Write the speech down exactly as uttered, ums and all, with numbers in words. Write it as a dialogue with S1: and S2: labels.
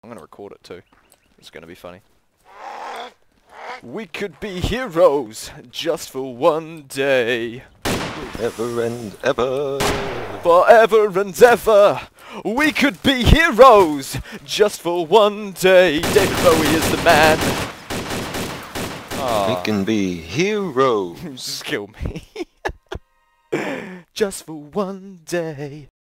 S1: I'm gonna record it too. It's gonna be funny. We could be heroes just for one day.
S2: Ever and ever.
S1: Forever and ever. We could be heroes just for one day. David Bowie is the man.
S2: We can be heroes.
S1: Just kill me. Just for one day.